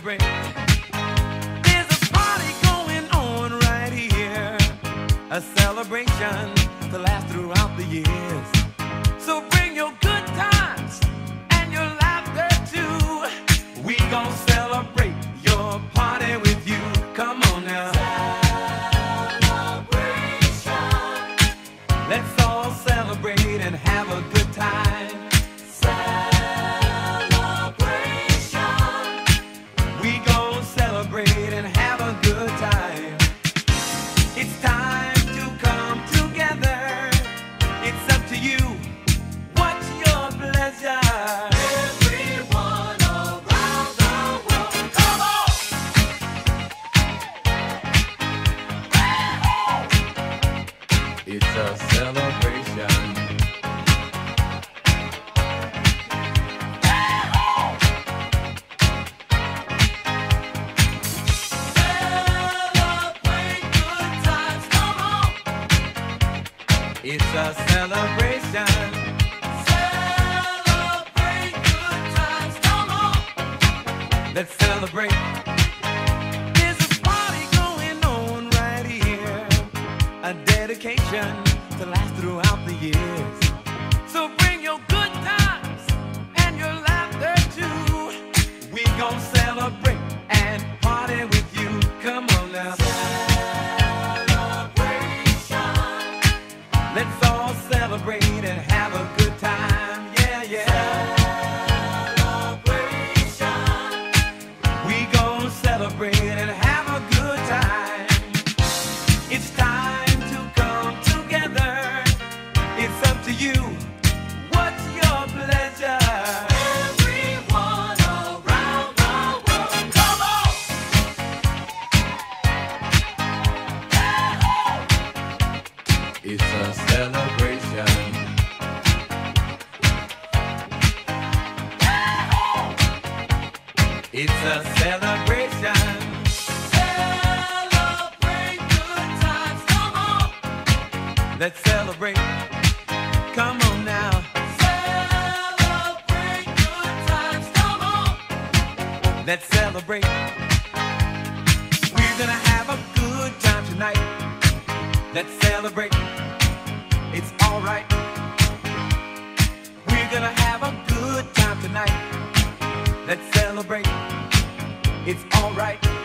celebrate. There's a party going on right here, a celebration to last throughout the years. So bring your good times and your laughter too. We gon' celebrate your party with you. Come on now. Celebration. Let's all celebrate and have a good time. Celebration. We gon' celebrate and have a good time. It's time to come together. It's up to you. What's your pleasure? Everyone around the world, come on! It's a celebration. Celebrate good times, come on! It's a celebration. Celebrate good times, come on! Let's celebrate. There's a party going on right here, a dedication to last throughout the years. So bring your good times and your laughter too. We gon' celebrate and party with you. Come on now. Celebration. Let's all celebrate and have a good time. Yeah, yeah. Celebration. We gon' celebrate and have a good time. It's time to come together. It's up to you. What's your pleasure? Everyone around the world, come on! It's a celebration. It's a celebration. Celebrate good times, come on! Let's celebrate. Come on now. Celebrate good times, come on! Let's celebrate. We're gonna have a good time tonight. Let's celebrate. It's alright. We're gonna have a good time tonight. Let's celebrate. It's alright.